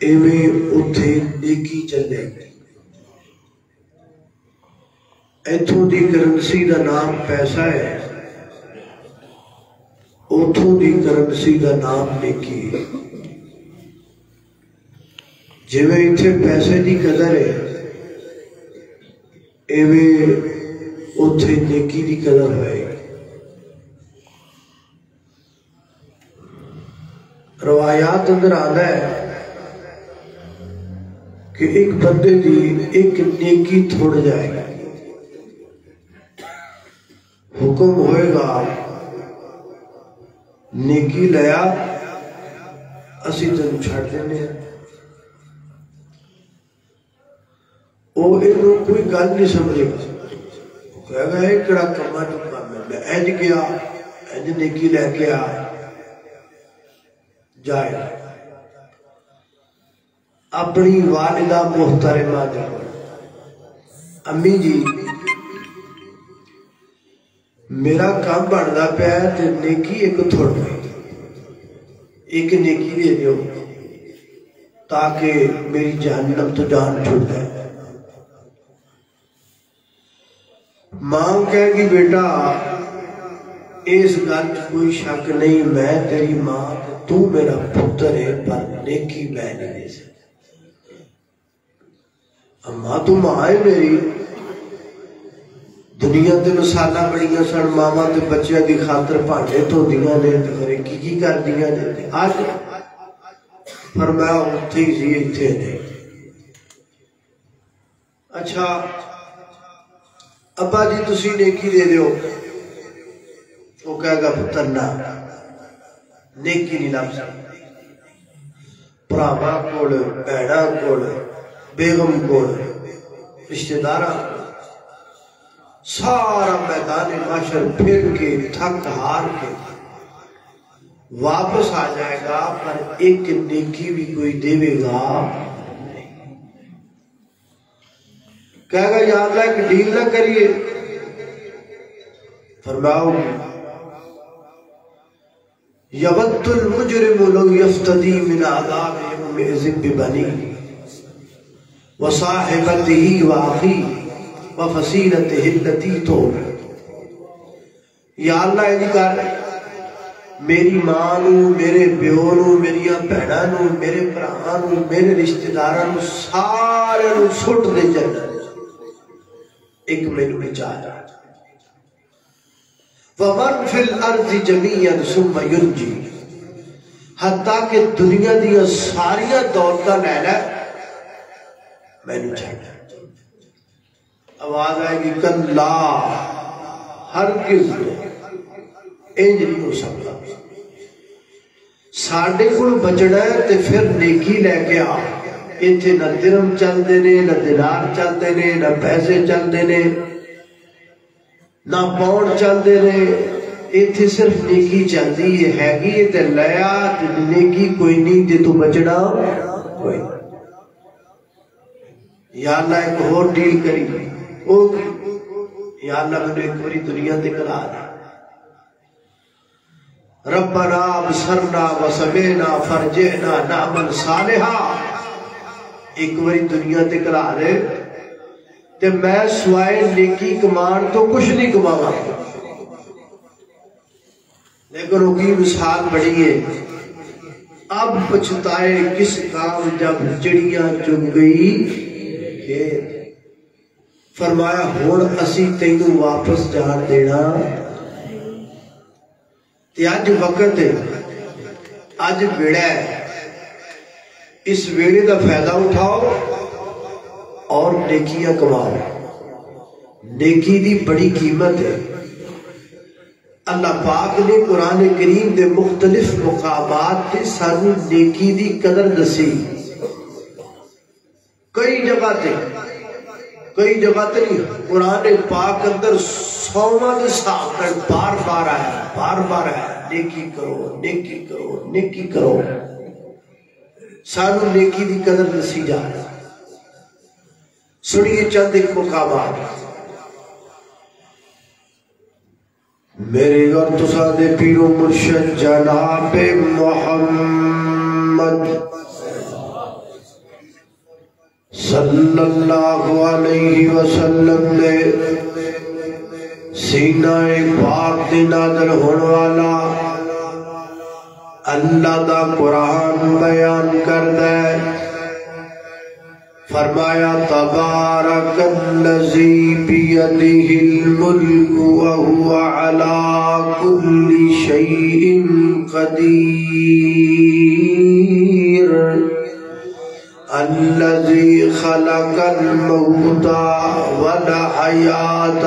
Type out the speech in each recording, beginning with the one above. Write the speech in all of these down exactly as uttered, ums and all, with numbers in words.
ایویں اتھے نیکی چلے گی۔ ایتھوں دی کرنسی دا نام پیسہ ہے، اتھوں دی کرنسی دا نام نیکی ہے۔ جویں اتھے پیسے دی قدر ہے، ایویں اتھے نیکی دی قدر ہے۔ روایات اندر آتا ہے کہ ایک بندے دی ایک نیکی تھوڑ جائے گا، حکم ہوئے گا نیکی لیا اسی تن چھڑ دینے۔ وہ انہوں کوئی گل نہیں سمجھے گا، کہے گا ایک کڑا کما جو کام ہے، میں اینج گیا اینج نیکی لے گیا جائے۔ اپنی والدہ محترمہ جب امی جی میرا کام بڑھدا پیا ہے تے نیکی ایک تھوڑ گئی، ایک نیکی دے دیو تاکہ میری جہنم تو جان چھوٹ جائے۔ ماں کہے گی بیٹا اس گل کوئی شک نہیں، میں تیری ماں تو میرا پتر ہے، پر نیکی میں نہیں دے سکتی۔ اماں تو ماں ہے میری، دنیا تے مثالہ بڑیاں سن، ماما تے بچیاں دی خاطر بھانڈے دھو دیاں نے تے خرے کی کی کر دیاں نے۔ اج فرمایا اتھے ہی سی اتھے نہیں۔ اچھا ابا جی تسی نیکی دے دیو، وہ کہے گا پتر نہ نیکی نہیں لب سکتی۔ بھراواں کول، بھیناں کول، بیگم کول، رشتہ داراں سارا میدان معاشر پھر کے تھک ہار کے واپس آ جائے گا، پر ایک نیکی بھی کوئی دے گا نہیں۔ کہے گا یا اللہ ایک ڈیل نہ کریے، فرماؤ یود المجرم لو یفتدی من عذاب یومئذ ببنیہ وصاحبتہ واخیہ وفصیلتہ التی تؤویہ۔ یا اللہ یہ کر میری ماں نو، میرے پیو نو، میری بہناں نو، میرے بھراواں نو، میرے رشتہ داراں نو سارے نو سٹ دے جنت، ایک مینوں بچا جا۔ وَمَنْ فِي الْأَرْضِ جَمِيعًا ثُمَّ يُنْجِي، حتیٰ کہ دنیا دیا ساریاں دولتاں لے لے مینوں چھڈ۔ آواز آئے گی کلا، ہرگز انج نہیں ہو سکتا۔ ساڈے کول بچنا ہے تے پھر نیکی لے کے آ۔ ایتھے نہ درہم چلدے نے، نہ دینار چلدے نے، نہ پیسے چلدے نے، نہ پاؤنڈ چلدے نے، ایتھے صرف نیکی چلدی ہے۔ ہے تے لیا تے نیکی کوئی نہیں، جے تو بچنا کوئی نہیں۔ یا اللہ ایک اور ڈیل کری، او یا اللہ میں نے ایک بڑی دنیا تے کرا دی۔ ربنا ابصرنا وسمعنا فرجعنا نعمل صالحا، ایک بڑی دنیا تے کرا دے تے میں سوائے نیکی کمان تو کچھ نہیں کماوا۔ لیکن وہ کی مثال بڑی ہے، اب پچھتائے کس کام جب چڑیاں چگ گئی کھیت۔ فرمایا ہن اسی تینوں واپس جان دینا تے اج وقت ہے، اج ویڑا ہے، اس ویڑے دا فائدہ اٹھاؤ اور نیکیاں کماؤ۔ نیکی دی بڑی قیمت ہے۔ اللہ پاک نے قرآن کریم دے مختلف مقامات تے سانو نیکی دی قدر دسی۔ کئی جگہ تے کئی جگہ تے قرآن پاک اندر سوواں دے ساتھ بار بار آیا بار بار آیا نیکی کرو نیکی کرو نیکی کرو۔ سانو نیکی دی قدر دسی جا رہا۔ سنیے چند ایک مقامات۔ میرے اور تسا دے پیرو مرشد جناب محمد صلی اللہ علیہ وسلم نے سینہ پاک دی نازل ہونے والا اللہ دا قرآن بیان کر دے فرمایا تبارک الذی بیدہ الملک وہو علی کل شیء قدیر الذی خلق الموت والحیات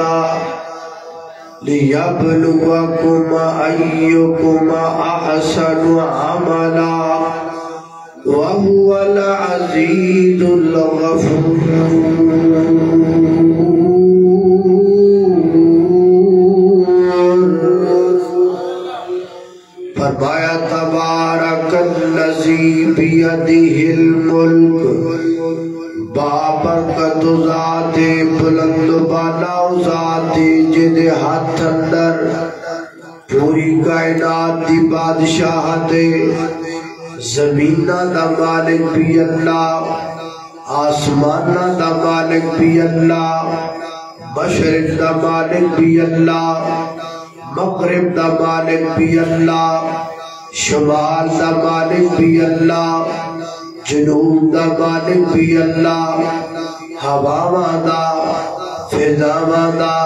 لِيَبْلُوَكُمْ أَيُّكُمْ أَحْسَنُ عَمَلًا وَهُوَ الْعَزِيزُ الْغَفُورُ فرمایا تبارک الذی بیدہ الملک بابرکت ذات بلند بالا ذات جد ہاتھ اندر پوری کائنات دی بادشاہت زمینہ دا مالک بھی اللہ آسمانہ دا مالک بھی اللہ مشرق دا مالک بھی اللہ مغرب دا مالک بھی اللہ شمال دا مالک بھی اللہ جنوب دا مالک بھی اللہ ہواما دا فضاما دا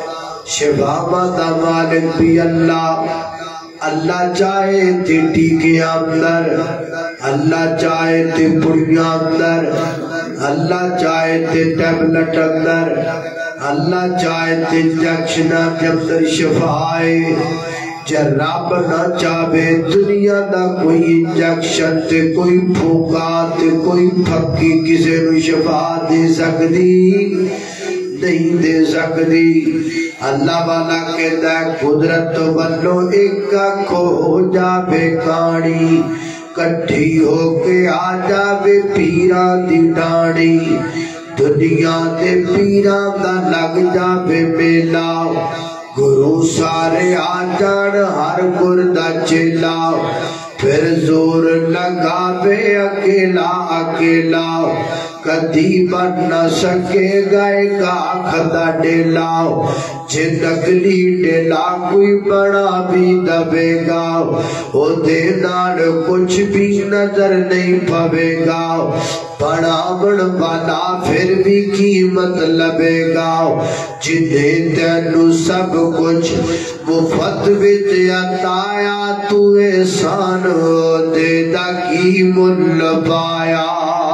شفاما دا مالک بھی اللہ اللہ چاہے تے ٹیکے اندر اللہ چاہے تے پڑیاں اندر اللہ چاہے تے ٹیبلٹ اندر اللہ چاہے تے انجیکشنہ کے اندر شفائے جب رب نہ چاہے دنیا دا کوئی انجیکشن تے کوئی پھوکا تے کوئی پھکی کسے نو شفا دے سکتی نہیں دے سکتی اللہ والا کہتا ہے قدرت تو بلو ایک کھو ہو جاوے کانی کٹھی ہو کے آ جاوے پیران دی ڈانی دنیا دے پیران دا لگ جاوے میلا گرو سارے آ جان ہر گردہ چلا پھر زور لگا بے اکیلا اکیلا کدی بن نہ سکے گئے کا کھدا ڈیلا جے نگلی ڈیلا کوئی بڑا بھی دبے گا او دے نال کچھ بھی نظر نہیں پوے گا بڑا بڑ والا پھر بھی قیمت لبے گا جنہیں تینو سب کچھ مفت وچ عطایا تو احسان دے دا کی مل پایا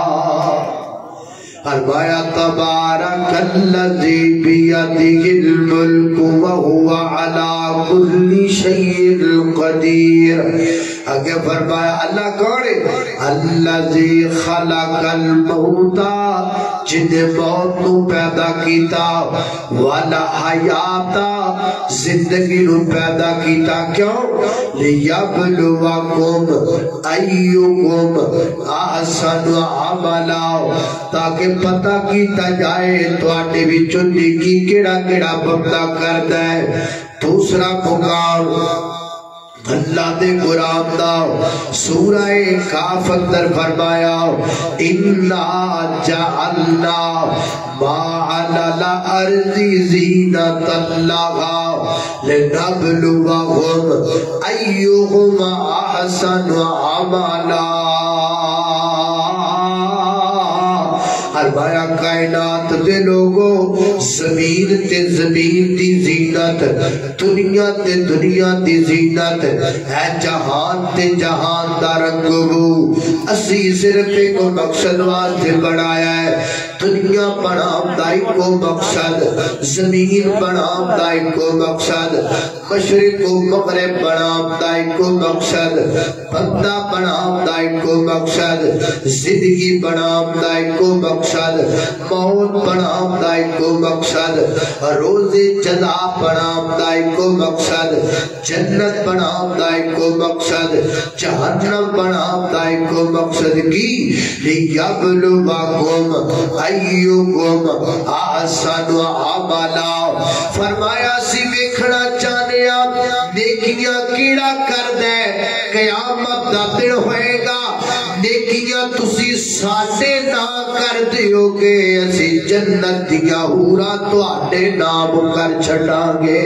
فرمایا تبارک الذی بیدہ الملک وہو علی کل شیء قدیر آگے فرمایا اللہ کون ہے الذی خلق الموت جن موت نو پیدا کیتا والا حیات زندگی نو پیدا کیتا کیوں لیبلوکم ایکم احسن عملا تاکہ پتہ کیتا جائے تو آٹے بھی چندی کی کڑا کڑا بندہ کرتا ہے دوسرا مقام اللہ دے قرآن دا سورہ کاف اندر فرمایا اِنَّا جَعَلْنَا مَا عَلَى الْأَرْضِ زِينَةً لَهَا لِنَبْلُوَهُمْ أَيُّهُمْ أَحْسَنُ عَمَلًا فرمایا کائنات دے لوگو زمین تے زمین دی زینت دنیا تے دنیا دی زینت ہے جہان تے جہان دا رنگو اسی صرف ایک مقصد واسطے بڑھایا ہے دنیا بنام دائی کو مقصد زمین بنام دائی کو مقصد مشرق و مغرب بنام دائی کو مقصد بندہ بنام دائی کو مقصد زندگی بنام دائی کو مقصد موت بنام دائی کو مقصد روز جزا بنام دائی کو مقصد جنت بنام دائی کو مقصد جہنم بنام دائی کو مقصد کی لیبلوکم ایکم احسن عملا فرمایا سی ویکھنا چاہنے آپ نیکیاں کیڑا کر دے قیامت دا دن ہوئے گا نیکیاں تسی ساڈے نا کر دیو گے اسی جنت دیا حورا تواڈے نام کر چھڈاں گے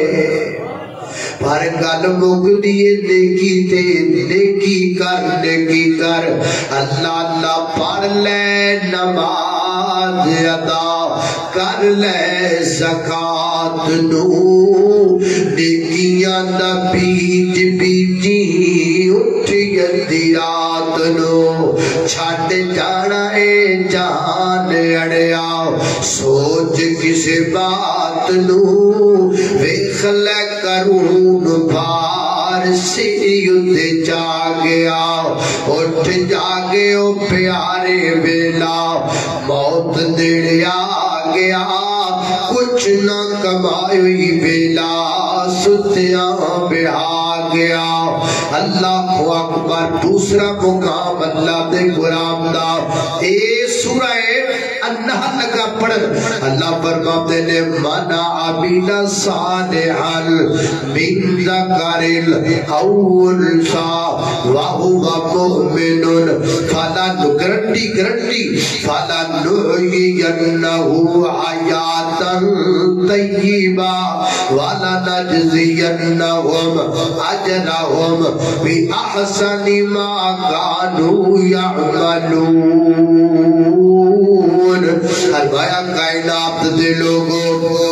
پر گل مک دیے نیکی تے نیکی کر نیکی کر اللہ اللہ پڑھ لے نماز ادا کر لے زکات نو نیکیاں دا بیج بیجی اٹھی ادھی رات نو چھڈ جانا اے جان اڑیا سوچ کسے بات نو ویکھ لے کرون بھار سیدھے جاگیا اٹھ جاگے او پیارے ویلا موت نیڑے آ گیا کچھ نہ کمائی ویلا ستیاں بہا گیا اللہ اکبر دوسرا مقام اللہ دے غلام دا اے سورہ النحل لگا پڑھن اللہ فرماتے نے منا عبیلا صالحا من ذکر او انثى وهو مؤمن فلا گرنٹی گرنٹی فلا نحيينه حیاتا طیبا ولا نجزینهم اجرهم بأحسن ما كانوا يعملون فرمایا کائنات دے لوگوں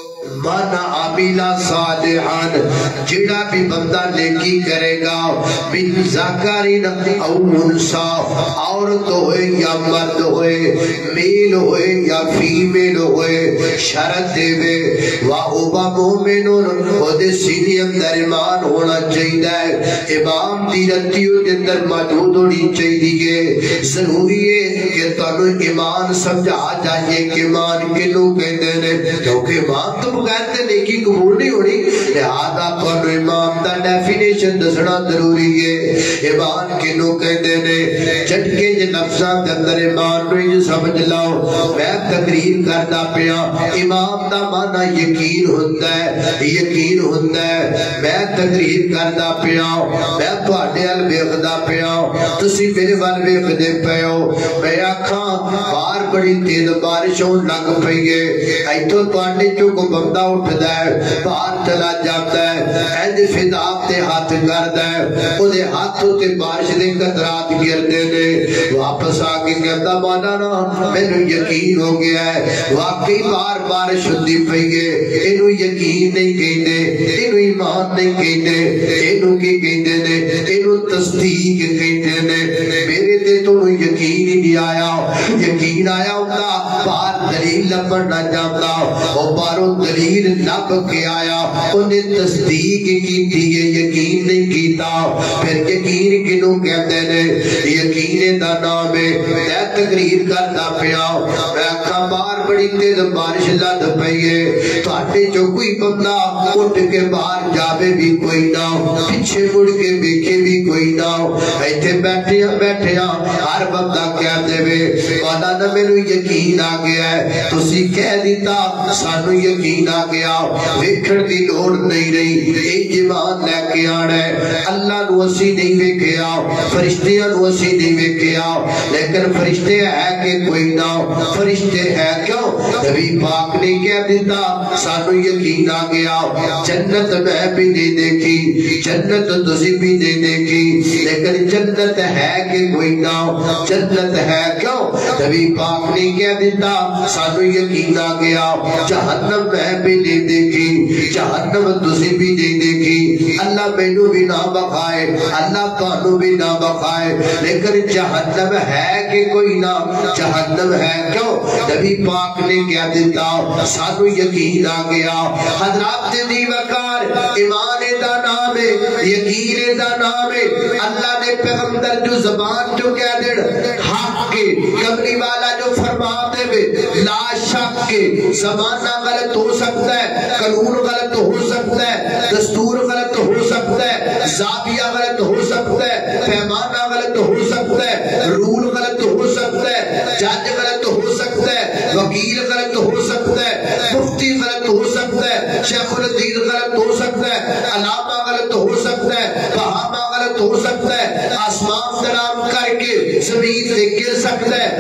من عامل صالحان جڑا بھی بندہ نیکی کرے گا من ذکرین او انثی عورت ہوئے یا مرد ہوئے میل ہوئے یا فیمیل ہوئے شرط دے وے وَهُوَ مُؤْمِنٌ خود سینی اندر ایمان ہونا چاہیے امام تیرتیوں کے اندر موجود ہونی چاہیے ضروری ہے کہ تانوں ایمان سمجھا جائے کہ ایمان کنوں کہتے ہیں کیونکہ ایمان تو کہتے نیکی قبول نہیں ہونی لہذا تو ایمان دا ڈیفینیشن دسنا ضروری ہے ایمان کنوں کہتے ہیں جھٹکے جے لفظاں دے اندر ایمان نو سمجھ لاؤ میں تقریر کردا پیا ایمان دا معنی یقین ہوندا ہے یقین ہوندا ہے میں تقریر کردا پیا میں تواڈے ال ویکھدا پیا تسی میرے ول ویکھدے پئے ہو میں آکھاں باہر بڑی تیز بارش ہون لگ پئی ہے ایتھوں تواڈے چوں کو بندہ اٹھدا ہے باہر چلا جاتا ہے اینج فضا تے ہاتھ کردا ہے اودے ہاتھوں تے بارش دے قطرات گردے نے واپس آ کے کہتا مولانا مینوں یقین ہو گیا ہے واقعی بار بارش ہوندی پئی ہے اینو یقین نہیں کہندے اینو ایمان نہیں کہندے اینو کی کہندے نے اینو تصدیق کہندے نے میرے تے تو یقین ہی نہیں آیا یقین آیا ہوندا بار دلیل لبن نہ جاتا او باروں دلیل لب کے آیا انہیں تصدیق کی دیئے یقین نہیں کیتا پھر یقین کنوں کہتے ہیں یقین دا نام ہے میں تقریر کرتا پیا میں اکھا بار بڑی تیز بارش لد پئیے تو آٹے جو کوئی بندہ اٹھ کے باہر جاوے بھی کوئی نہ پیچھے مڑ کے بیکھے بھی کوئی نہ ایتھے بیٹھے ہاں بیٹھے ہاں ہر بندہ کہہ دے وے مولانا میرے یقین آ گیا ہے تسی کہہ دیتا سانو یقین آ گیا ویکھن دی لوڑ نہیں رہی اے ایمان لے کے آنا ہے اللہ نو اسی نہیں ویکھیا فرشتیاں نو اسی نہیں ویکھیا لیکن فرشتے ہے کہ کوئی نہ فرشتے ہے کیوں نبی پاک نے کہہ دیتا سانو یقین آ گیا جنت میں بھی نہیں دیکھی جنت تسی بھی نہیں دیکھی لیکن جنت ہے کہ کوئی نہ جنت ہے کیوں نبی پاک نے کہہ دیتا سانو یقین آ گیا جہنم میں بھی نہیں دیکھی جہنم تسی بھی نہیں دیکھی اللہ مینوں بھی نہ بخائے اللہ تانوں بھی نہ بخائے لیکن جہنم ہے کہ کوئی نہ جہنم ہے کیوں نبی پاک نے کہہ دیتا سانو یقین آ گیا حضرات دی وقار ایمان دا نام ہے یقین دا نام ہے اللہ نے پیغمبر جو زبان جو کہہ دے حق کے کملی والا جو فرما دے وے لا شک کے زمانہ غلط ہو سکتا ہے قانون غلط ہو سکتا ہے دستور غلط ہو سکتا ہے زاویہ غلط ہو سکتا ہے پیمانہ غلط ہو سکتا ہے رول غلط ہو سکتا ہے جج غلط ہو سکتا ہے وکیل غلط ہو سکتا ہے مفتی غلط ہو سکتا ہے شیخ الحدیث غلط ہو سکتا ہے علامہ غلط ہو سکتا ہے بہامہ غلط ہو سکتا ہے آسمان سلام کر کے زمین سے گر سکتا ہے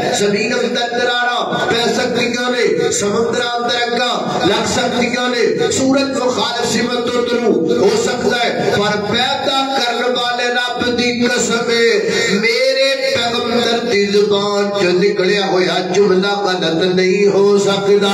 زمین اندر درانا پہ سکتیاں نے سمندر اندر اگا لگ سکتیاں نے سورج مخالف سمت و طلوع ہو سکتا ہے پر پیدا کرنے والے رب دی قسم میرے پیغمبر دی زبان جو نکلیا ہویا جملہ غلط نہیں ہو سکتا.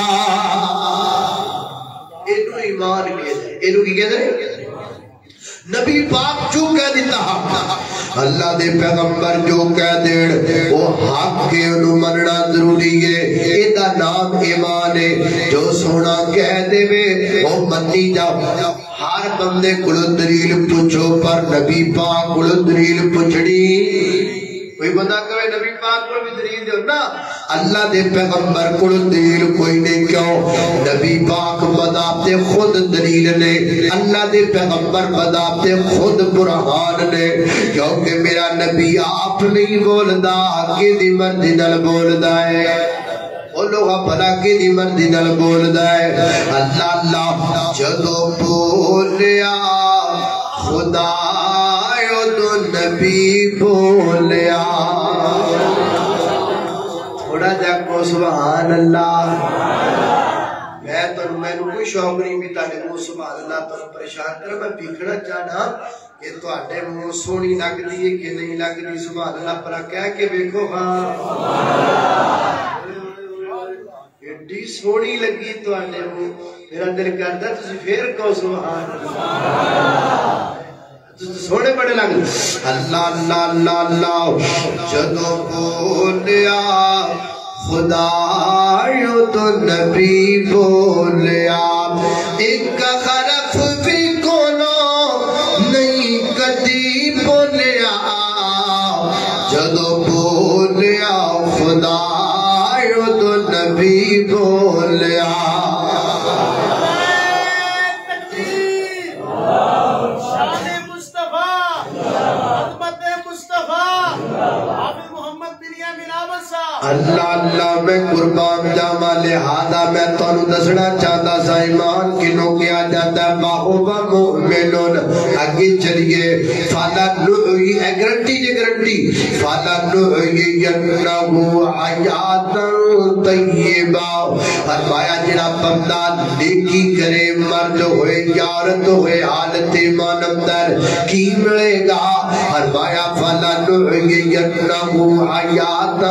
اینو ایمان کہتے ہیں. اینو کی کہتے ہیں نبی پاک جو کہہ دیتا اللہ دے پیغمبر جو کہہ دین وہ حق کے انہوں مننا ضروری ہے. ایدہ نام ایمان ہے. جو سونا کہہ دے وے وہ منی جاؤ. ہر بندے کلو دلیل پوچھو پر نبی پاک کلو دلیل پوچھڑی کوئی بندہ کہے نبی پاک کو بھی دلیل دے نا اللہ دے پیغمبر کو دلیل کوئی نہیں. کیوں؟ نبی پاک بتاتے خود دلیل نے. اللہ دے پیغمبر بتاتے خود برہان نے. کیونکہ میرا نبی آپ نہیں بولدا کہ دی مرضی نال بولدا ہے. بولو بھلا کی دی مرضی نال بولدا ہے. اللہ اللہ جدو بولیا خدا تو نبی بولیا. تھوڑا جا کو سبحان اللہ. میں تو میں نے کوئی شوق نہیں بھی تانے کو سبحان اللہ تو پریشان کر. میں بکھنا چاہنا کہ تو آٹے منہ سونی لگ دیئے کہ نہیں لگ دی سبحان اللہ پر کہہ کے بیکھو ہاں ایڈی سونی لگی تو آٹے منہ میرا دل کرتا تجھے پھر کو سبحان اللہ سوڑے بڑے لگ اللہ اللہ اللہ اللہ جدو بولیا خدا یوں تو نبی بولیا. ایک حرف بھی کونو نہیں کدی بولیا. جدو بولیا خدا یوں تو نبی بولیا. اللہ اللہ میں قربان جاما لہذا میں تانوں دسنا چاہتا سا ایمان کنوں کیا جاتا ہے باہوبا مؤمنون. آگے چلیے فالا نوئی اے گرنٹی جے گرنٹی فالا نوئی ینہو حیاتا طیبا. فرمایا جڑا بندہ نیکی کرے مرد ہوئے یارت ہوئے حالت ایمان اندر کی ملے گا. فرمایا فالا نوئی ینہو حیاتا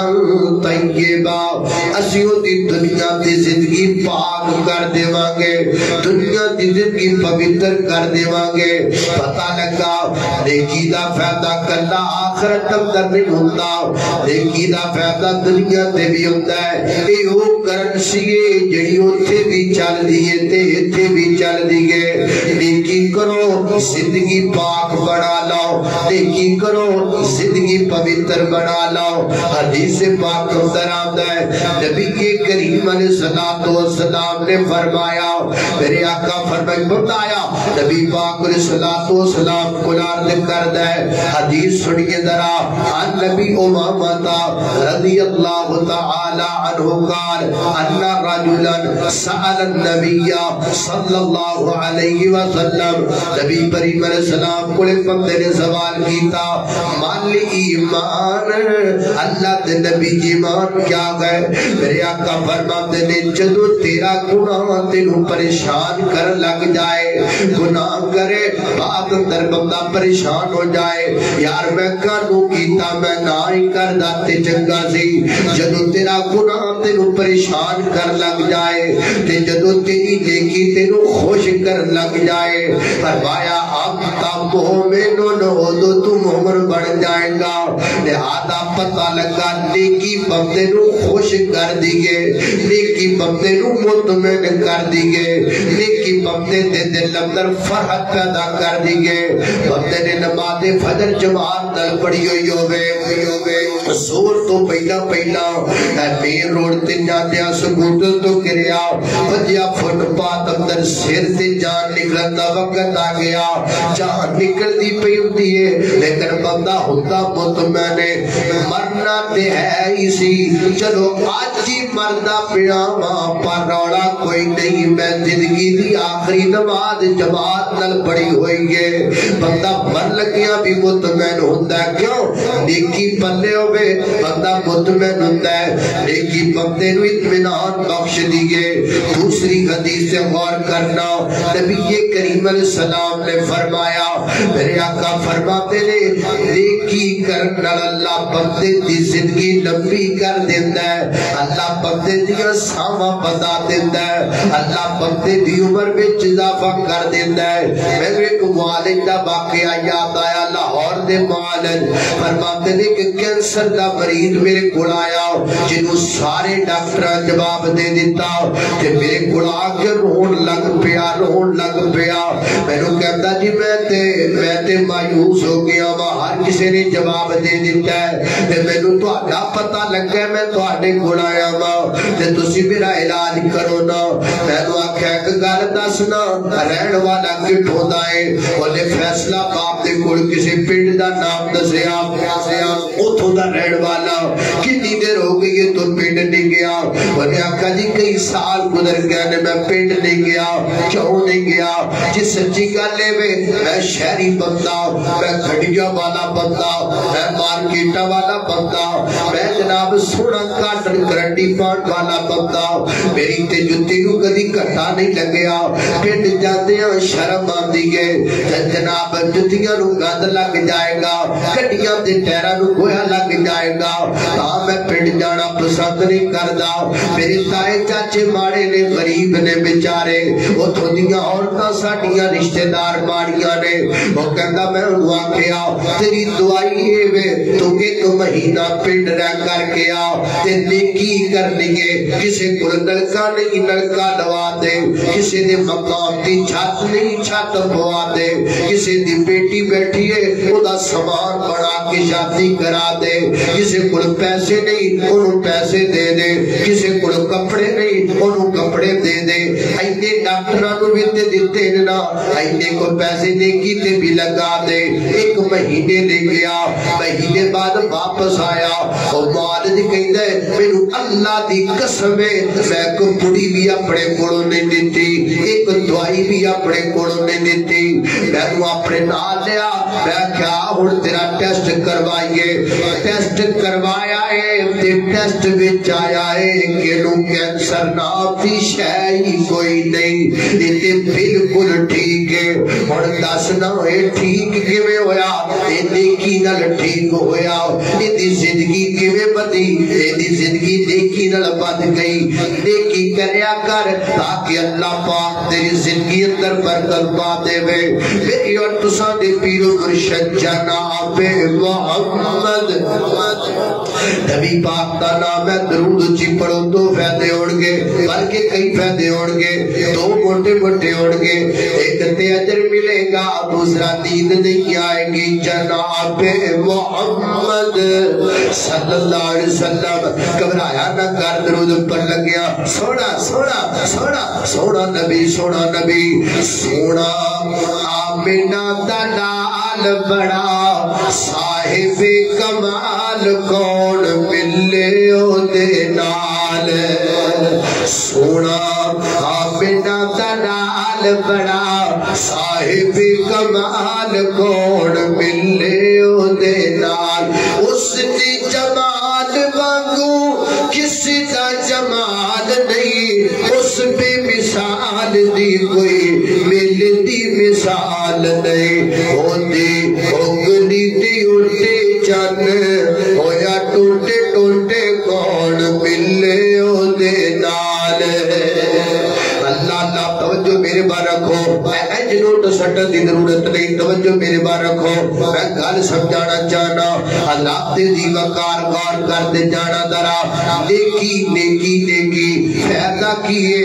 طیبہ. اسیوں دی دنیا دی زندگی پاک کر دے مانگے دنیا دی زندگی پوتر کر دے مانگے. پتہ لگا نیکی دا فائدہ کلا آخرت اندر نہیں ہوتا. نیکی دا فائدہ دنیا تے بھی ہوتا ہے. اے او کرنسی جڑی اوتھے بھی چل دیئے تے ایتھے بھی چل دیئے. نیکی کرو زندگی پاک بنا لاؤ. نیکی کرو زندگی پوتر بنا لاؤ. حدیث پاک اندر آمدہ ہے نبی کریم علیہ السلام نے فرمایا میرے آقا فرمائی بتایا نبی پاک علیہ السلام قرآن کر دے. حدیث سنیے ذرا عن نبی امامتا رضی اللہ تعالی عنہ قال ان رجلا سأل النبی صلی اللہ علیہ وسلم. نبی کریم علیہ السلام کو ایک بندے نے سوال کیتا مان ایمان اللہ دے نبی ایمان کیا گئے. میرے آقا فرماتے نے جدو تیرا گناہ تینوں پریشان کر لگ جائے گناہ کرے بعد اندر بندہ پریشان ہو جائے یار میں کانوں کیتا میں نہ ہی کر داتے چنگا سی. جدو تیرا گناہ تینوں پریشان کر لگ جائے تے جدو تیری نیکی تینوں خوش کر لگ جائے فرمایا اب تا مومنون ہو تو تم عمر بڑھ جائیں گا. لہذا پتہ لگا نیکی بندے نو خوش کر دیئے نیکی بندے نو مطمئن کر دیئے نیکی بندے دے دل اندر فرحت پیدا کر دیئے. بندے نے نماز فجر جماعت نل پڑی ہوئی ہوئے زور تو پہلا پہلا مین روڈ تے جاندیا سکوٹر تو کریا بجیا فٹ پات اندر سر تے جان نکلن دا وقت آ گیا. جان نکل دی پئی ہوتی ہے لیکن بندہ ہوتا مطمئن مرنا تے تے ہے اسی چلو آج ہی مردہ پیاما پر روڑا کوئی نہیں میں زندگی دی آخری نماز جماعت نل پڑی ہوئی ہے بندہ مر لگیاں بھی مطمئن ہوندہ ہے کیوں نیکی پلے ہوئے بندہ مطمئن ہوندہ ہے نیکی بندے نو اطمینان بخش دیئے دوسری حدیث سے غور کرنا نبی کریم علیہ السلام نے فرمایا میرے آقا فرماتے نے نیکی کرنا اللہ بندے دی زندگی لمبی کر دیتا ہے اللہ بندے دیا ساما بتا دیتا ہے اللہ بندے دی عمر میں اضافہ کر دیتا ہے میں ایک والد دا واقعہ یاد آیا لاہور دے والد فرماتے نے کہ کینسر دا مریض میرے کول آیا جنہوں سارے ڈاکٹر جواب دے دیتا کہ میرے کول آ کے رون لگ پیا رون لگ پیا میں نے کہتا جی میں تے میں تے مایوس ہو گیا وہاں ہر کسی نے جواب دے دیتا ہے کہ میں نے تو آڈا پتہ لگ گیا میں تو آڈے کول آیا وہاں کہ تسی میرا علاج کرو نا میں نے آکھا ایک گل دسنا رہن والا کٹ ہوتا ہے انہیں فیصلہ باپ دے کول کسی پنڈ دا نام دسیا اتھوں دا رہن والا کتنی دیر ہو گئی ہے تو پنڈ نہیں گیا انہیں آکھا جی کئی سال گزر گیا نے میں پنڈ نہیں گیا کیوں نہیں گیا جس سچی گل لے میں میں شہری بندہ میں گھڑیا والا بندہ میں مارکیٹا والا بندہ میں جناب سونا کاٹن کرنڈی پانٹ والا بندہ میری تے جتی نو کدی کٹا نہیں لگیا پنڈ جاتے ہیں شرم آندی ہے جناب جتیاں نو گند لگ جائے گا کٹیاں دے ٹیرہ نو گویا لگ جائے گا ہاں میں پنڈ جانا پسند نہیں کردا میرے تائے چاچے ماڑے نے غریب نے بیچارے وہ تھوڑیاں عورتاں ساڑیاں رشتہ دار ماڑیاں نے وہ کہندا میں دعا کیا تیری دعائی ہے وے تو ایک مہینہ پنڈ رہ کر کے آ تے نیکی کرنی ہے کسی کو نلکا نہیں نلکا لوا دے کسی دے مقام دی چھت نہیں چھت پوا دے کسی دی بیٹی بیٹھی ہے وہ دا سامان بڑھا کے شادی کرا دے کسی کو پیسے نہیں انہوں پیسے دے دے کسی کو کپڑے نہیں انہوں کپڑے دے دے اینے ڈاکٹرانوں بھی تے دیتے نا اینے کو پیسے نیکی تے بھی لگا دے ایک مہینے لے گیا مہینے بعد واپس آیا اور والد کہیں دے میرے اللہ دی قسم ہے میں کو بڑی بھی اپنے کوڑوں نے دیتی ایک دعائی بھی اپنے کوڑوں نے دیتی میں نے اپنے نال لیا میں کیا ہوں تیرا ٹیسٹ کروائیے ٹیسٹ کروایا ہے تے ٹیسٹ بچ آیا ہے کہ نو کینسر نامی شے کوئی نہیں یہ بالکل ٹھیک ہے اور دسنا ہے ٹھیک کیویں ہویا یہ نیکی نال ٹھیک ہویا یہ زندگی کیویں بدی یہ زندگی نیکی نال بد گئی نیکی کریا کر تاکہ اللہ پاک تیری زندگی اندر برکت پا دے وے میری اور تساں دے پیر و مرشد جناب محمد نبی پاک دا نام ہے درود جی پڑھو دو فائدے ہوڑ گے بلکہ کئی فائدے ہوڑ گے دو موٹے موٹے ہوڑ گے ایک تے اجر ملے گا دوسرا نیند نہیں آئے گی جناب محمد صلی اللہ علیہ وسلم گھبرایا نہ کر درود پڑھ لگیا سونا سونا سونا سونا نبی سونا نبی سونا آمینہ دا نال بڑا صاحب کمال کون ملے او دے نال سونا آمینہ دا نال بڑا صاحب کمال کون ملے او دے نال اس دی جمال وانگو کسی دا جمال نہیں اس بے مثال دی کوئی ملتی مثال نہیں ہوتی اگلی دی اٹھے چن ہویا ٹوٹے ٹوٹے کون ملے او دے نال اللہ اللہ توجہ میرے بار رکھو میں جنوٹ سٹن دی ضرورت نہیں توجہ میرے بار رکھو میں گل سمجھانا چاہنا اللہ تے دی وقار غور کر دے جانا درا نیکی نیکی نیکی فیضا کیے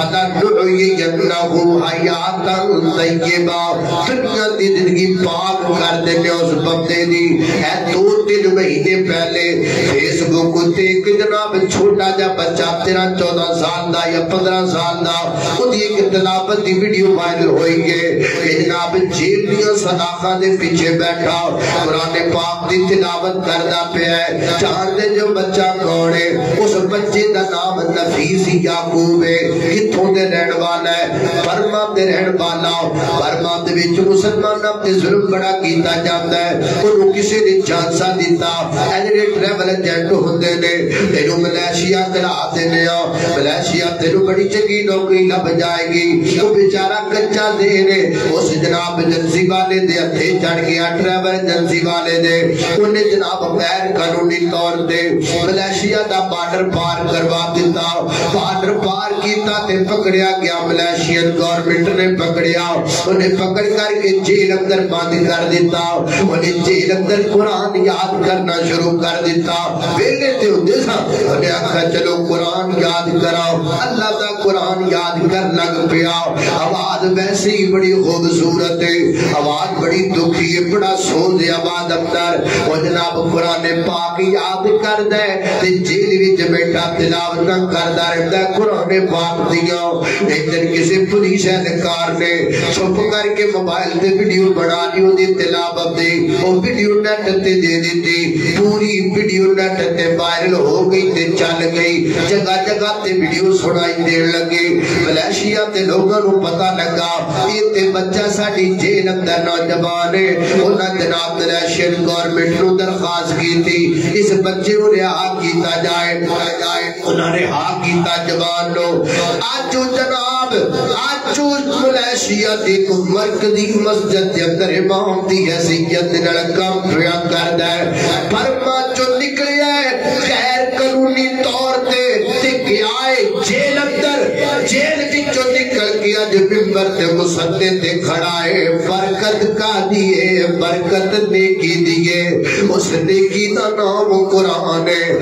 فَلَنُحْيِيَنَّهُ حَيَاتًا طَيِّبَةً دنیا دی زندگی پاک کر دینے اس بندے دی ہے دو تین مہینے پہلے فیس بک تے ایک جناب چھوٹا جا بچہ تیرہ چودہ سال دا یا پندرہ سال دا خود ایک تلاوت دی ویڈیو وائرل ہوئی ہے کہ جناب جیل دیا صداقہ دے پیچھے بیٹھا قرآن پاک دی تلاوت کردہ پہ ہے جان دے جو بچہ کوڑے اس بچے دا نام نفیس یعقوب ہے کتھوں دے رہن والا ہے برما دے رہن والا برما دے وچ مسلمان اپنے ظلم بڑا کیتا جاتا ہے انہوں کسی نے چانسا دیتا ایجنی ٹریول ایجنٹ ہوندے نے تینوں ملیشیا کرا دینے ملیشیا تینوں بڑی چنگی نوکری لب جائے گی وہ بیچارہ کچا دے نے اس جناب ایجنسی والے دے ہتھے چڑھ گیا ٹریول ایجنسی والے دے انہیں جناب غیر قانونی طور دے ملیشیا دا بارڈر پار کروا دیتا بارڈر پار کیتا تے پکڑیا گیا ملیشین گورنمنٹ نے پکڑیا انہیں پکڑ کر کے جیل اندر باندھ کر دیتا انہیں جیل اندر قرآن یاد کرنا شروع کر دیتا ویلے تے ہوندے سا انہیں آکھا چلو قرآن یاد کراؤ اللہ دا قرآن یاد کر لگ پیا آواز ویسے ہی بڑی خوبصورت ہے آواز بڑی دکھی ہے بڑا سون دے آواز اندر وہ جناب قرآن پاک یاد کر دے تے جیل وچ بیٹھا تلاوت نہ کردا رہندا قرآن پاک دیاں ایک دن کسی پولیس اہلکار نے چھپ کر کے موبائل تے ویڈیو بنا لی دی تلاوت دی وہ ویڈیو نیٹ تے دے دیتی پوری ویڈیو نیٹ تے وائرل ہو گئی تے چل گئی جگہ جگہ تے ویڈیو سنائی دین لگے ملیشیا تے لوگوں کو پتہ لگا یہ تے بچہ ساڈی جیل اندر نوجوان ہے انہاں جناب ملیشین گورنمنٹ نو درخواست کی تھی اس بچے کو رہا کیتا جائے انہوں نے رہا کیتا جوان لو آج جو جناب آج جو ملیشیا دی مرکزی مسجد دے اندر امام دی حیثیت نال کام پیا کردا ہے فرما جو نکلیا ہے غیر قانونی طور تے تے گیا ہے جیل اندر جیل وچوں نکل گیا جو منبر تے مصلی تے کھڑا ہے برکت کا دیے برکت نیکی دیے اس نیکی دا نام قرآن ہے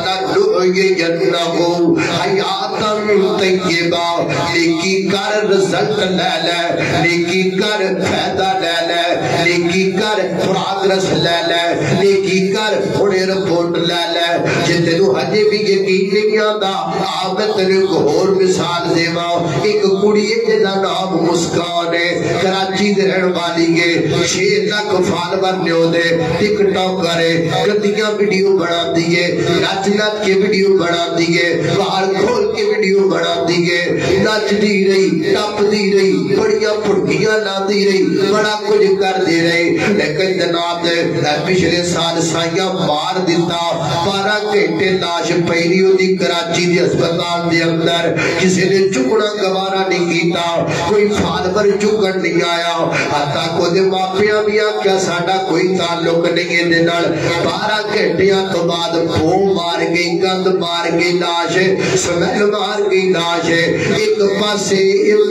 فَلَنُحْيِيَنَّهُ حَيَاتًا طَيِّبَةً نیکی کر رزق لے لے نیکی کر فائدہ لے لے نیکی کر پراگرس لے لے نیکی کر تھوڑے رپورٹ لے لے جتے نو ہجے بھی یقین نہیں آتا آپ تنے کو اور مثال دیوا ایک کڑی جدا نام مسکان ہے کراچی دے رہن والی ہے چھ لاکھ فالوور نے دے ٹک ٹاک کرے گندیاں ویڈیو بنا دیے نچ نچ کے ویڈیو بنا دیے باہر کھول کے ویڈیو بنا دیے نچ دی رہی ٹپ دی رہی بڑیاں پھڑکیاں لا دی رہی بڑا کچھ کر دی رہی لیکن جناب پچھلے سال سائیاں مار دیتا بارہ گھنٹے لاش پہلی ہوتی کراچی دی اسپتال دے اندر کسی نے چکنا گوارا نہیں کیتا کوئی فالور چکن نہیں آیا حتیٰ کو دے ماپیاں بھی آکیا ساڑا کوئی تعلق نہیں ہے دنال بارہ گھنٹیاں تو بعد بھو مار گئی گند مار گئی لاش سمیل مار گئی لاش ایک پاسے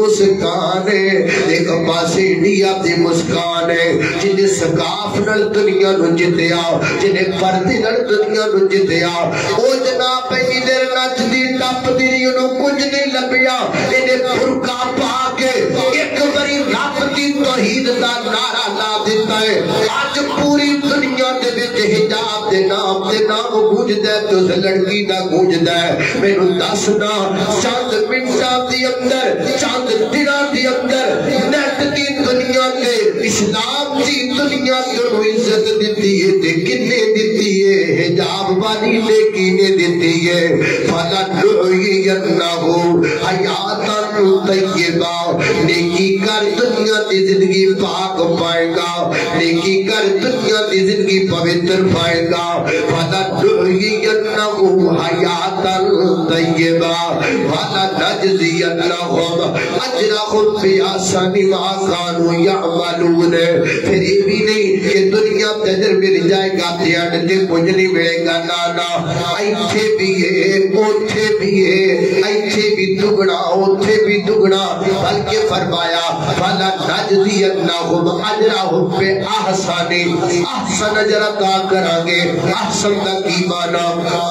مسکان ہے ایک پاسے انڈیا دی مسکان ہے جنہیں سکاف نل دنیا نو جتیا جنہیں پردی نل دنیا نو جتیا او جناب پہنی دیر نچ دی ٹپ دی رہی انہوں کچھ نہیں لبیا انہیں پھرکا پا کے ایک بری رب دی توحید دا نعرہ لا دیتا ہے آج پوری دنیا دے بچ حجاب دے نام دے نام گونج دے تو لڑکی دا گونج دے میرے دسنا چاند منٹا دی اندر چاند دنہ دی اندر نیٹ دی دنیا دے اسلام دی دنیا کو عزت دیتی ہے تے کنے دیتی ہے حجاب والی لیکینے دیتی ہے فَلَنُحْيِيَنَّهُ حَيَاتًا طَيِّبَةً نیکی کر دنیا دی زندگی پاک پائے گا نیکی کر دنیا دی زندگی پوتر پائے گا فَلَنُحْيِيَنَّهُ حَيَاتًا طَيِّبَةً وَلَنَجْزِيَنَّهُمْ أَجْرَهُمْ بِأَحْسَنِ مَا كَانُوا يَعْمَلُونَ پھر یہ بھی نہیں کہ دنیا تجر مل جائے گا تیار دے کچھ نہیں ملے گا نانا ایتھے بھی ہے اوتھے بھی ہے ایتھے بھی دگنا اوتھے بھی دگنا بلکہ فرمایا فَلَنَجْزِيَنَّهُمْ أَجْرَهُمْ بِأَحْسَنِ احسن اجر عطا کرانگے. احسن دا کی مانا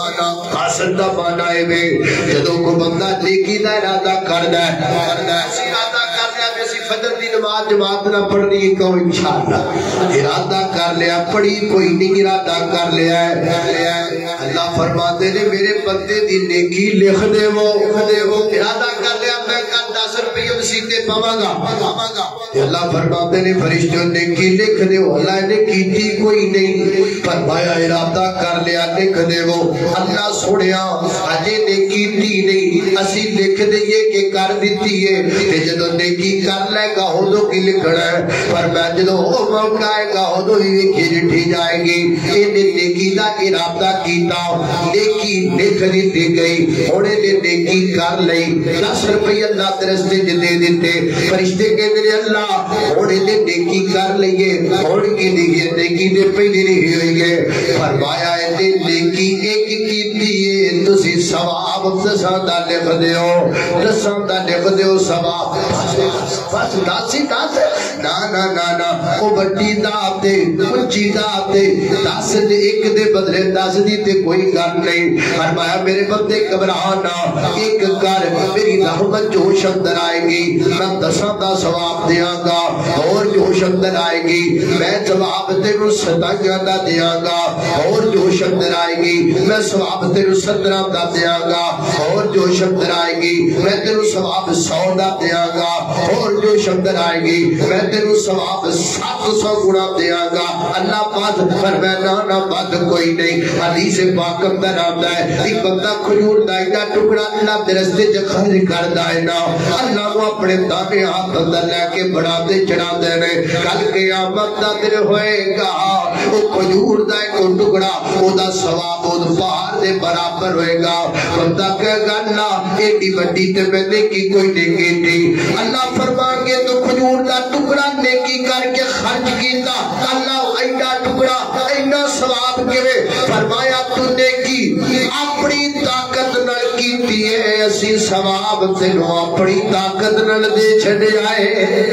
حسن دا مانا ہے بے جدوں کو بندہ نیکی دا ارادہ کردا ہے اسی ارادہ کر لیا بیسی فجر دی نماز جماعت نہ پڑھنی ہے کہو انشاءاللہ ارادہ کر لیا پڑھی کوئی نہیں ارادہ کر لیا ہے اللہ فرماتے نے میرے بندے دی نیکی لکھ دے وہ ارادہ کر لیا میں کل دس روپیہ مسیطے پاواں گا اللہ فرماتے نے فرشتوں نیکی لکھ دے اللہ نے کیتی کوئی نہیں فرمایا ارادہ کر لیا لکھ دے وہ اللہ سوڑیا اجے نیکی دی نہیں اسی لکھ دئیے کہ کر دیتی ہے تے جدو نیکی کر لے گا ہو دو کی لکھنا ہے پر میں جدو ہو موقع آئے گا ہو دو ہی کھیجٹھی جائے گی انہیں نیکی دا ارادہ کیتا نیکی لکھ دیتی گئی ہونے نے نیکی کر لئی دس روپی اللہ درستے جدے دیتے فرشتے کے دلے اللہ ہونے نے نیکی کر لئیے ہونے کی دیئے نیکی نے پہلی نہیں ہوئی ہے فرمایا ہے نیکی ایک کی دیئے تسی ثواب دساندہ لکھ دیو دساندہ لکھ دیو ثواب بس داسی داس نا نا نا نا او بڑی داب دے اچھی داب دے دس دے ایک دے بدلے دس دی تے کوئی گھر نہیں فرمایا میرے بندے گھبرانا ایک کر میری رحمت جوش اندر آئے گی میں دساں دا ثواب دیاں گا اور جوش اندر آئے گی میں ثواب تیرو ستائیاں دا دیاں گا اور جوش اندر آئے گی میں ثواب تیرو سترہ دا دیاں گا اور جوش اندر آئے گی میں تیرو ثواب سو دا دیاں گا اور جوش اندر آئے گی میں تیرو ثواب سات سو گنا دیاں گا اللہ پاس فرمانا نہ بات کوئی نہیں حدیث پاک اندر آتا ہے ایک بندہ کھجور دائنا ٹکڑا اللہ درستے جخر کر دائنا اللہ وہ اپنے دانے ہاتھ اندر لے کے بڑھا دے چڑھا دے رہے کل قیامت دا دل ہوئے گا وہ کھجور دائے کو ٹکڑا وہ دا ثواب وہ دا پہار دے برابر ہوئے گا بندہ کہے گا اللہ ایڈی بڑی تے میں نیکی کوئی نیکی نہیں اللہ فرمان کے تو کھجور دا ٹکڑا نیکی کر کے خرچ کیتا اللہ ایڈا ٹکڑا ایڈا ثواب کرے فرمایا تو نیکی اپنی طاقت نہ کیتی ہے اسی ثواب تینوں اپنی طاقت نہ دے چھڑے آئے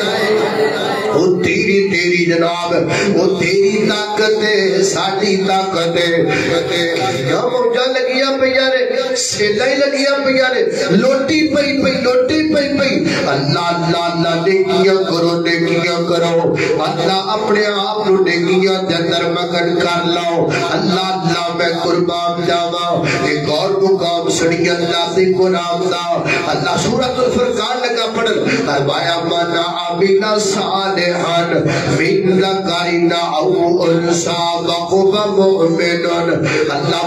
وہ تیری تیری جناب وہ تیری طاقت ہے ساڑھی طاقت ہے یا موجہ لگیا پیارے سیلہ لگیا پیارے لوٹی پئی پئی لوٹی پئی پئی اللہ اللہ اللہ نیکیاں کرو نیکیاں کرو اللہ اپنے آپ نو نیکیاں دے اندر مگن کر لاؤ اللہ اللہ میں قربان جاوا ایک اور مقام سنی اللہ سے قرآن دا اللہ سورۃ الفرقان لگا پڑھن فرمایا من عمل صالحا من ذکر او انثى وهو مؤمن اللہ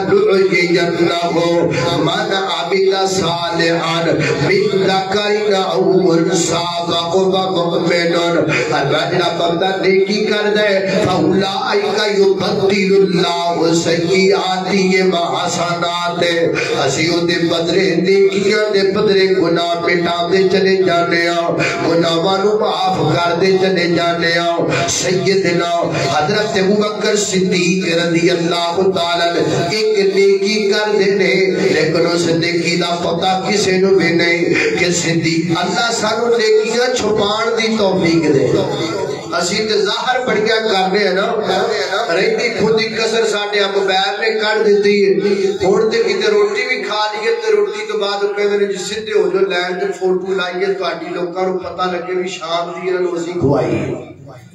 فلنحيينه من عمل صالحا من ذکر او انثى وهو مؤمن اللہ بندہ نیکی کر دے فاولئک یبدل اللہ سیئاتہم حسنات اسی دے بدلے نیکیاں دے بدلے گناہ مٹا دے چلے جانے آؤ گناہاں نو معاف کر دے چلے جانے آؤ سیدنا حضرت ابوبکر صدیق رضی اللہ تعالی ایک نیکی کر دینے لیکن اس نیکی دا پتہ کسے نو بھی نہیں کہ صدیق اللہ سانو نیکیاں چھپان دی توفیق دے اسی تے ظاہر بڑھیا کر رہے ہیں نا رہتی خودی کسر ساڑھے اب بیر نے کر دیتی ہے تھوڑتے کی تے روٹی بھی کھا لیے تے روٹی تو بعد کہتے ہیں جس سدھے ہو جو لین تے فوٹو لائیے تو آٹی لوگاں رو پتہ لگے بھی شام دی روزی کھوائی ہے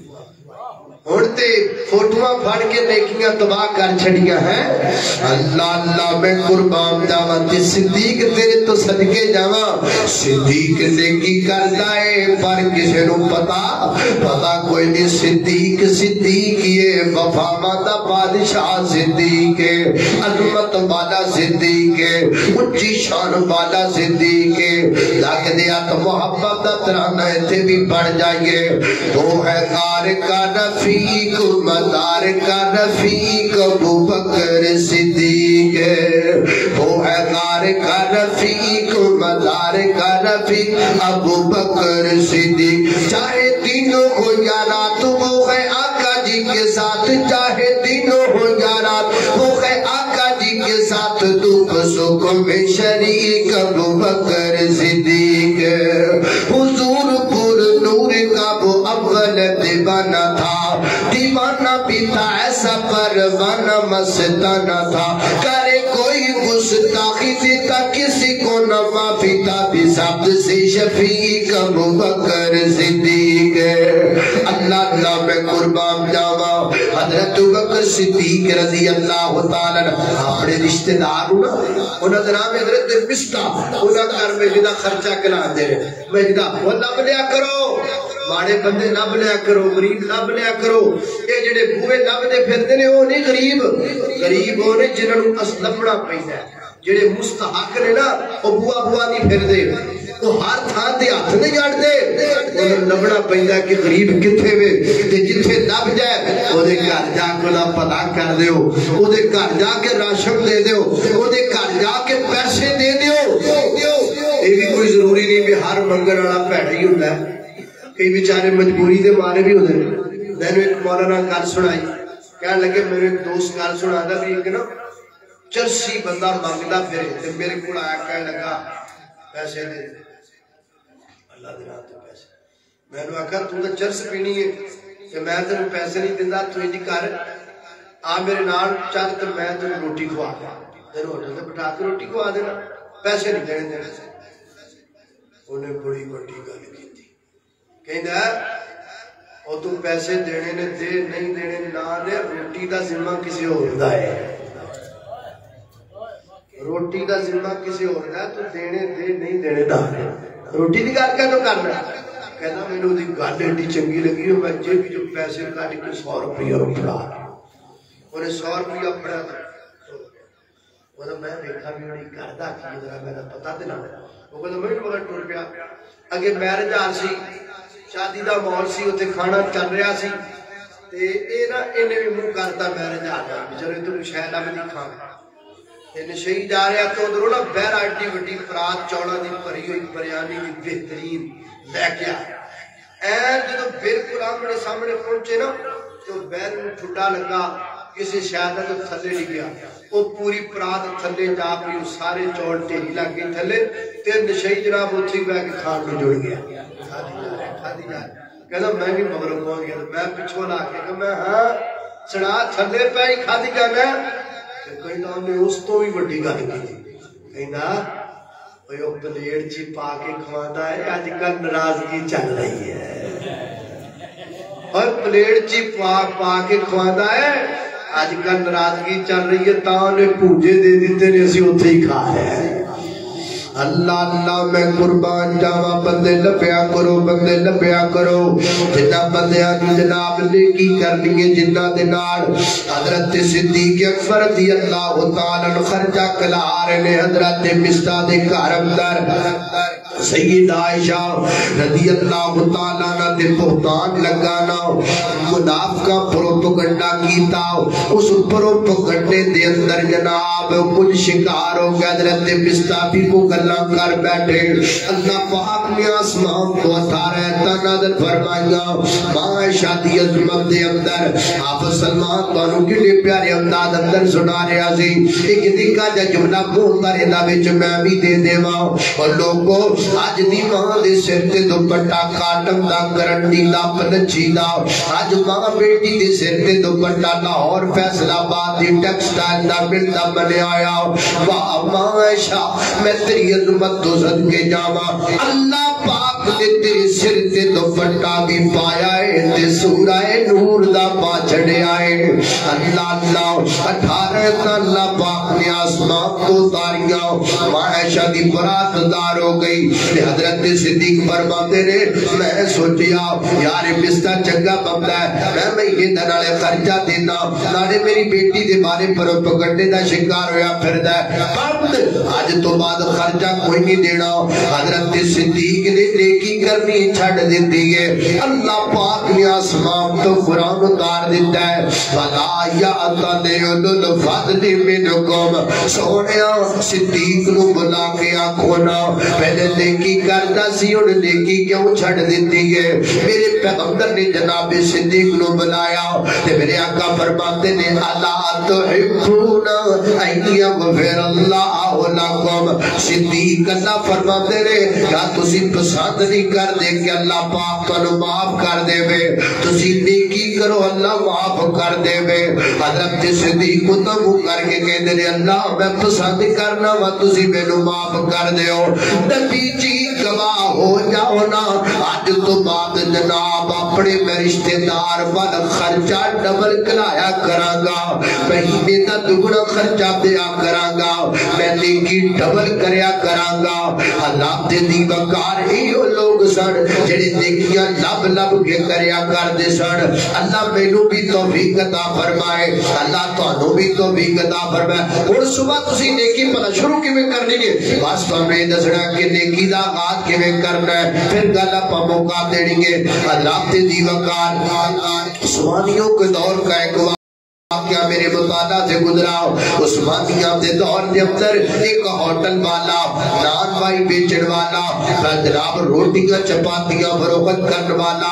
اڑتے فوٹوہ پھڑ کے نیکیاں تباہ کر چھڑیاں ہیں اللہ اللہ میں قربان جاواں جس صدیق تیرے تو صدقے جاواں صدیق نیکی کر دائے پر کسے نو پتا پتا کوئی نہیں صدیق صدیق یہ وفا ماتا بادشاہ صدیق ہے عظمت والا صدیق ہے اچھی شان والا صدیق ہے لاکھ دیا تو محبت ترانا ہے بھی بڑھ جائیے تو ہے کار کا نفی مدار کا رفیق ابو بکر صدیق ہے وہ ہے کار کا رفیق مدار کا رفیق ابو بکر صدیق چاہے دنوں ہو یا رات وہ ہے آقا جی کے ساتھ چاہے دنوں ہو یا رات وہ ہے آقا جی کے ساتھ دکھ سکھ میں شریک ابو بکر صدیق ہے حضور پر نور کا وہ اول دیوانہ تھا دیوانہ بھی تھا ایسا پروانہ مستانہ تھا کرے کوئی گستاخی دیتا کسی کو نہ معافی تھا بھی سب سے شفیع ابو بکر صدیق ہے اللہ اللہ میں قربان جاوا حضرت ابو بکر صدیق رضی اللہ تعالیٰ اپنے رشتہ دار ہونا انہوں نے نام حضرت مستہ انہوں گھر میں جدہ خرچہ کلا دے میں جدہ وہ لب لیا کرو ماڑے بندے لب لیا کرو غریب لب لیا کرو یہ جڑے بوئے لب دے پھرتے نے وہ نہیں غریب غریب وہ نہیں جنہوں نے اس لبنا پہنا ہے جڑے مستحق نے نا وہ بوا بوا نہیں پھر دے وہ ہر تھان دے ہاتھ نہیں جاڑ دے انہوں لبنا پہنا کہ غریب کتھے میں تے جتھے لب جائے وہ دے گھر جا کے نہ پتا کر دیو وہ دے گھر جا کے راشن دے دیو وہ دے گھر جا کے پیسے دے دیو یہ بھی کوئی ضروری نہیں بھی ہر منگل والا پیڑی ہوتا ہے کئی بیچارے مجبوری دے مارے بھی ہوتے ہیں میں نے ایک مولانا گل سنائی کہنے لگے میرے ایک دوست گل سنا دا بھی ایک نا چرسی بندہ مانگدا پھرے تے میرے کو آیا کہنے لگا پیسے دے اللہ دے راہ تے پیسے میں نے آخر تو تے چرس پینی ہے کہ میں تینوں پیسے نہیں دیندا تو انج کر آ میرے نال چل تے میں تینوں روٹی کھوا دے تینوں ہوٹل تے بٹھا کے روٹی کھوا دینا پیسے نہیں دینے دینے انہیں بڑی بڑی گل کی کہنا اور تو پیسے دینے نے دے نہیں دینے نہ دے روٹی دا ذمہ کسی اور دا ہے روٹی دا ذمہ کسی اور دا ہے تو دینے دے نہیں دینے دا ہے روٹی دی گل کیا تو کرنا کہنا میں نے دی گل ایڈی چنگی لگی میں جے بھی جو پیسے کاٹ کے سو روپیہ پڑا انہیں سو روپیہ پڑا وہ میں دیکھا بھی انہیں کردہ کی ذرا میرا پتا دینا وہ کہتا میں نے ٹور پیا اگے میرج آ سی شادی دا ماحول سی اوتھے کھانا چل رہا سی تے اے نا انہیں بھی منہ کرتا میرج آ گیا چلو تو شاید اب نہیں کھانا تے نشئی جا رہا تو ادھروں نا بہر ایڈی وڈی فرات چوڑا دی بھری ہوئی بریانی دی بہترین لے کے آیا این جدو بالکل آمنے سامنے پہنچے نا تو بہر میں ٹھڈا لگا کسی شاید تو تھلے نہیں گیا وہ پوری پرات تھلے جا پی سارے چوڑ ٹیری لگ گئی تھلے تے نشئی جناب اتھی گیا کہ کھان میں جڑ گیا کہنا میں بھی مغرب ہو گیا میں پچھو لا کے کہ میں ہاں سڑا تھلے پہ ہی کھا دی جانا کہنا ہم نے اس تو بھی بڑی گل کی کہنا وہ پلیٹ جی پا کے کھوانا ہے آج کل ناراضگی چل رہی ہے اور پلیٹ جی پا پا کے کھوانا ہے آج کل ناراضگی چل رہی ہے تاں نے پوجے دے دیتے نے اسی اتھے ہی کھا ہے اللہ اللہ میں قربان جاوا بندے لپیا کرو بندے لپیا کرو جنہ بندیاں جناب نیکی کرنی جنہ دنار حضرت صدیق اکبر رضی اللہ تعالیٰ خرچہ کلا رہے حضرت مستہ دے کارمدار سید عائشہ رضی اللہ تعالیٰ نہ دے بہتان لگانا منافقہ پروپگنڈا کیتا اس پروپگنڈے دے اندر جناب کچھ شکار ہو گیا حضرت مستہ بھی کو گلہ کر بیٹھے اللہ پاک نے آسمان کو عطا رہتا نظر فرمائیگا ماں شادی عظمت دے اندر آپ سلمان بانو کے لئے پیارے امداد اندر سنا رہا سی ایک دکھا جا جملہ بولتا رہتا بچ میں بھی دے دے ماں اور لوگوں آج دی ماں دے سر تے دوپٹا کاٹم دا کرنڈی دا پنچی دا آج ماں بیٹی دے سر تے دوپٹا لاہور فیصلہ باد دی ٹیکسٹائل دا ملتا بنے آیا واہ ماں عائشہ میں تیری عظمت تو صدقے جاوا اللہ پاک نے تیرے سر تے دوپٹا بھی پایا ہے تے سورہ نور دا پا چھڑے آئے اللہ اللہ اٹھارہ تا اللہ پاک نے آسمان کو اتاریا عائشہ دی برات دار ہو گئی حضرت صدیق فرماتے نے میں سوچیا یار مستہ چنگا بندہ ہے میں مہینے دن والے خرچہ دینا نالے میری بیٹی دے بارے پروپگنڈے دا شکار ہویا پھردا ہے بند آج تو بعد خرچہ کوئی نہیں دینا حضرت صدیق نے نیکی کرنی چھڑ دیتی ہے اللہ پاک نے آسمان تو قرآن اتار دیتا ہے وَلَا يَأْتَلِ أُولُو الْفَضْلِ مِنْكُمْ سونیا صدیق نو بلا کے آنکھونا پہلے نیکی کرتا سی اور نیکی کیوں چھڑ دیتی ہے میرے پیغمبر نے جناب صدیق نو بلایا تے میرے آقا فرماتے نے اللہ تحبون ان یغفر اللہ لکم صدیق اللہ فرماتے نے کیا تسی پسند نہیں کر دے کہ اللہ پاک تو معاف کر دے بے تسی نیکی کرو اللہ معاف کر دے بے حضرت صدیق کو تبو کر کے کہتے ہیں اللہ میں پسند کرنا و تسی میں نو معاف کر دے ہو نبی جی گواہ ہو جاؤ نا آج تو بعد جناب اپنے میں رشتہ دار بل خرچہ ڈبل کلایا کرانگا مہینے تا دگنا خرچہ دیا کرانگا میں نیکی ڈبل کریا کرانگا اللہ دے دی بکار ایو لوگ سن جڑے نیکیاں لب لب کے کریا کر دے سن اللہ مینوں بھی توفیق عطا فرمائے اللہ تانوں بھی توفیق عطا فرمائے اور صبح تسی نیکی پتہ شروع کیویں کرنی ہے بس تمہیں دسنا کہ نیکی دا آغاز کیویں کرنا ہے پھر گل اپا موقع دیں گے اللہ تے دی وقار عثمانیوں کے دور کا ایک واقعہ میرے مطالعہ سے گزرا عثمانیہ دے دور دے اندر ایک ہوٹل والا نان بائی بیچن والا جناب روٹیاں چپاتیاں فروخت کرنے والا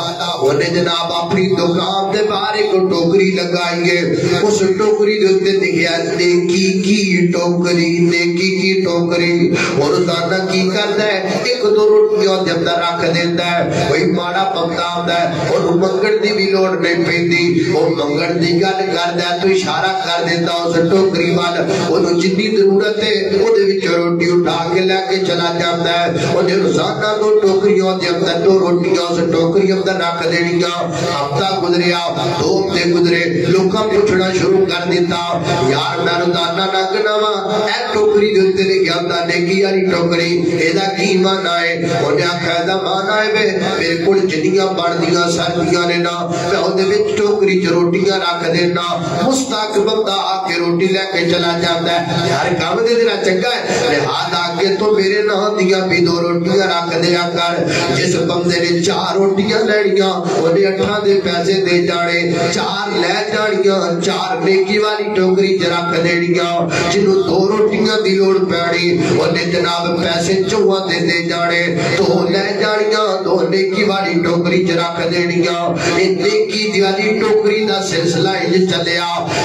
انہیں جناب اپنی دکان دے باہر ایک ٹوکری لگائی ہے اس ٹوکری دے اندر لکھیا نیکی کی ٹوکری نیکی کی ٹوکری اور روزانہ کی کرتا ہے ایک دو روٹیاں دے اندر رکھ دیتا ہے وہی ماڑا پکتا ہوتا ہے اور منگڑ دی بھی لوڑ نہیں پیندی اور منگڑ دی گل کر دیا تو اشارہ کر دیتا اس ٹوکری والا انہوں جتنی ضرورت ہے وہ دے وچ روٹی اٹھا کے لے کے چلا جاتا ہے انہیں روزانہ دو ٹوکریوں دے اندر دو روٹیاں اس ٹوکری اندر رکھ دینی گا ہفتہ گزریا دو ہفتے گزرے لوکاں پوچھنا شروع کر دیتا یار میں روزانہ لگنا وا اے ٹوکری دے تے لکھیا ہوندا نیکی والی ٹوکری ایدا کی معنی ہے انہیں آکھیا دا معنی ہے میرے کول جنیاں بڑھدیاں سردیاں نے نا میں اودے وچ ٹوکری چ روٹیاں رکھ دینا مستاق بندہ آکے روٹی لے کے چلا جاتا ہے یار کام دے دینا چنگا ہے لہذا آگے تو میرے نہ دیا بھی دو روٹیاں رکھ دیا کر جس بندے نے چار روٹیاں لیڑیاں انہیں اٹھا دے پیسے دے جانے چار لے جانیاں چار نیکی والی ٹوکری چ رکھ دیڑیاں جنہوں دو روٹیاں دی لوڑ پیڑی انہیں جناب پیسے چوہاں دے دے جانے دو لے جانیاں دو نیکی والی ٹوکری چ رکھ دیڑیاں نیکی دی والی ٹوکری دا سلسلہ چلیا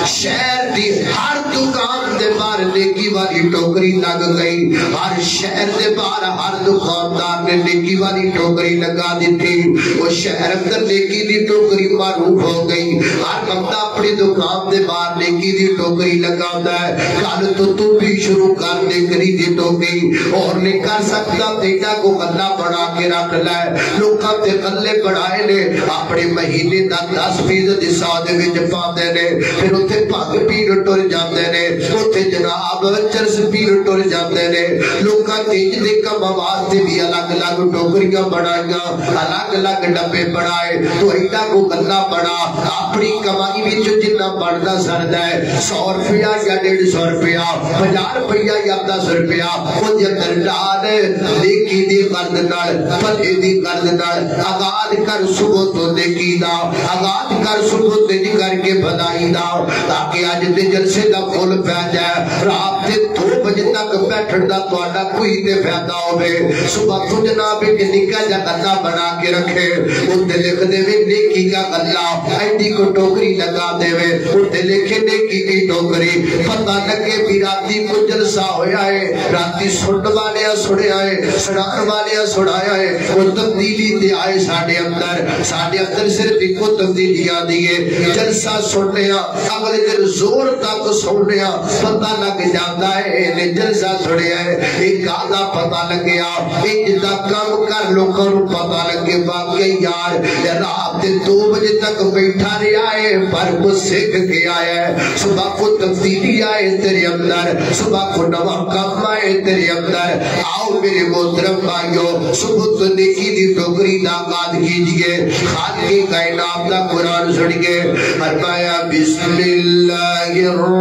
شہر دی ہر دکان دے باہر نیکی والی ٹوکری لگ گئی ہر شہر دے باہر ہر دکاندار نے نیکی والی ٹوکری لگا دی تھی وہ شہر اندر نیکی دی ٹوکری معروف ہو گئی ہر بندہ اپنی دکان دے باہر نیکی دی ٹوکری لگاتا ہے کل تو تو بھی شروع کر نیکی دی ٹوکری اور نہیں کر سکتا تیجا کو غلہ بڑھا کے رکھ لائے لوکاں تے غلے بڑھائے نے اپنے مہینے دا دس فیصد حصہ دے وچ پاندے نے پھر اتنے پگ پیر ٹر جاندے نے اتنے جناب چرس پیر ٹر جاندے نے لوکاں تیج دے کم واسطے بھی الگ الگ ٹوکریاں بنائیاں الگ الگ ڈبے بنائے تو ایڈا کو گلا بنا اپنی کمائی وچ جتنا بندا سردا ہے سو روپیہ یا ڈیڑھ سو روپیہ پنجاہ روپیہ یا دس روپیہ او دے اندر ڈال نیکی دی قرض نال بھلے دی قرض نال آغاز کر صبح تو نیکی دا آغاز کر صبح تے کر کے بدائی دا تاکہ آج دے جلسے دا کھول پہ جائے رات دے دو بجے تک بیٹھن دا تواڈا کوئی تے فائدہ ہوے صبح تو جناب ایک نکا جا غلہ بنا کے رکھے اُتے لکھ دے وے نیکی کا غلہ ایڈی کو ٹوکری لگا دے وے اُتے لکھے نیکی کی ٹوکری پتہ لگے بھی راتی کو جلسہ ہویا ہے راتی سن والے سنے آئے سنان والے سنایا ہے وہ تبدیلی دے آئے ساڑھے اندر ساڑھے اندر صرف ایک کو تبدیلیاں دیئے جلسہ سنیا اگلے دن زور تک سنیا پتہ لگ جاتا ہے انہیں جلسہ سنیا ہے ایک آدھا پتہ لگیا ایک جدہ کام کر لوگوں پتہ لگے باقی یار رات دو بجے تک بیٹھا رہا ہے پر کو سکھ کے آیا ہے صبح کو تبدیلی آئے تیرے اندر صبح کو نوہ کام آئے تیرے اندر آؤ میرے محترم بھائیو صبح تو نیکی دی ٹوکری داغات کیجئے خالقی کائنات دا قرآن سنگے فرمایا بسم اللہ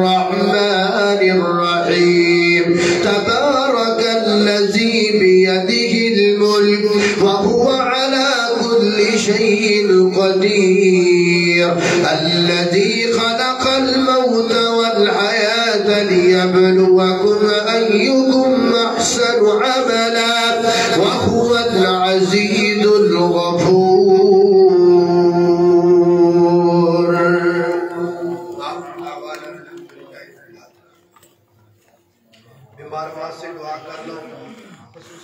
الرحمن الرحیم تبارک الذی بیدہ الملک شيء قدير الذي خلق الموت والحياة ليبلوكم أيكم أحسن عملا وهو العزيز الغفور. بیمار واسطے دعا کر لو.